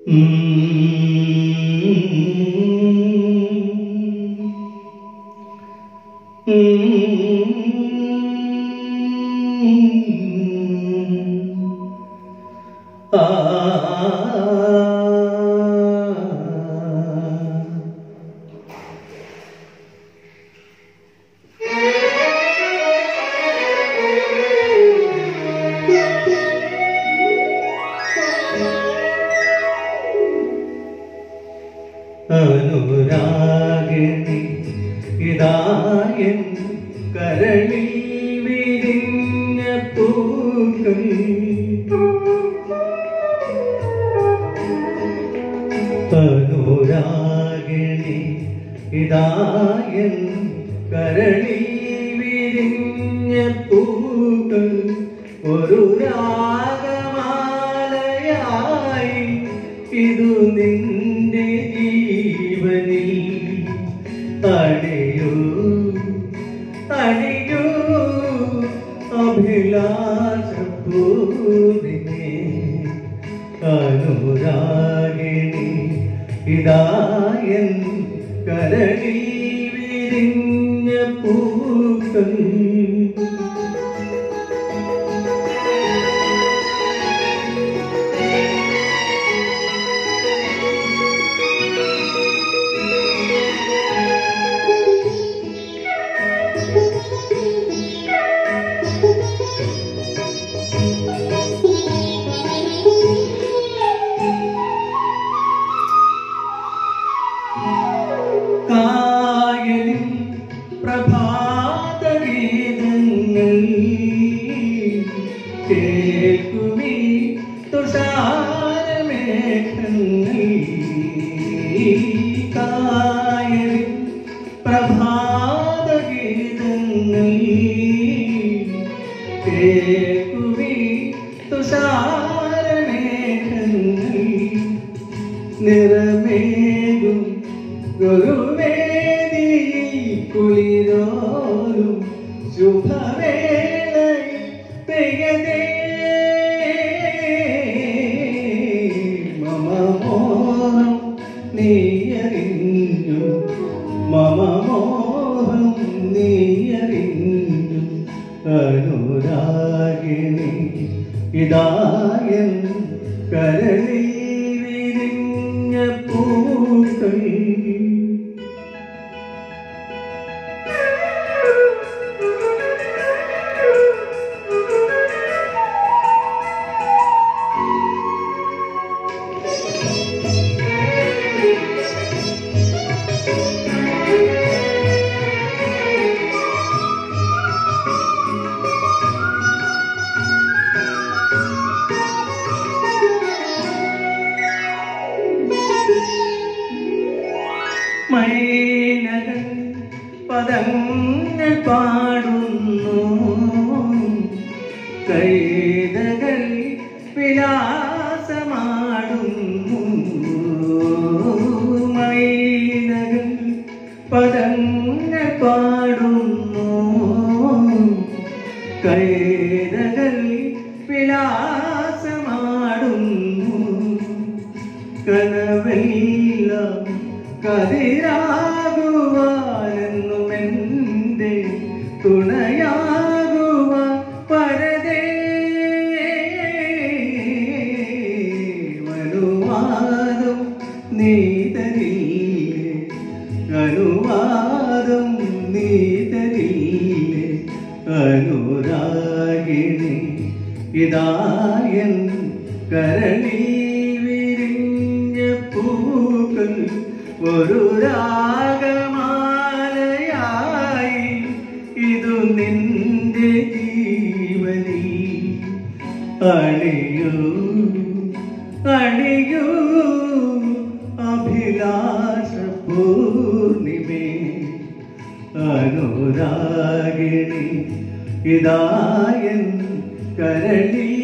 അനുരാഗിണി ഇതായൻ കരളിൽ വിരിഞ്ഞ പൂക്കൾ അനുരാഗിണി ഇതായൻ കരളിൽ വിരിഞ്ഞ പൂക്കൾ ഒരു രാഗമാലയായി ഇതു നിന്റെ ജീവനിൽ അണിയൂ അണിയൂ അഭിലാഷപൂർണിമേ അനുരാഗിണി ഇതായൻ കരളിൽ വിരിഞ്ഞ പൂക്കൾ കായലിൽ പ്രഭാതഗീതങ്ങൾ കേൾക്കുമീ തുഷാരമേഘങ്ങൾ കായലിൽ പ്രഭാതഗീതങ്ങൾ കേൾക്കുമീ തുഷാരമേഘങ്ങൾ നിറമേകും ഗുരുവേദി കുളിരോലും ശുഭവേളയിൽ പ്രിയതേ മമ മോഹം നീയറിഞ്ഞു മമ മോഹം നീയറിഞ്ഞു അനുരാഗിണി ഇതായൻ കരളിൽ വിരിഞ്ഞ പൂക്കൾ മൈനകൾ പദങ്ങൾ പാടുന്നു കൈതകൾ വിലാസമാടുന്നു മൈനകൾ പദങ്ങൾ പാടുന്നു കൈതകൾ വിലാസമാടുന്നു കനവെല്ലാം കതിരാകുവാനെന്നുമെന്റെ തുണയാകുവാൻ പരതേ അനുവാദം നീ തരില്ലേ അനുവാദം നീ തരില്ലേ അനുരാഗിണി ഇതായൻ കരളിൽ വിരിഞ്ഞ പൂക്കൾ ഒരു രാഗമാലയായി ഇതു നിന്റെ ജീവനിൽ അണിയൂ അണിയൂ അഭിലാഷപൂർണിമേ അനുരാഗിണി ഇതായൻ കരളിൽ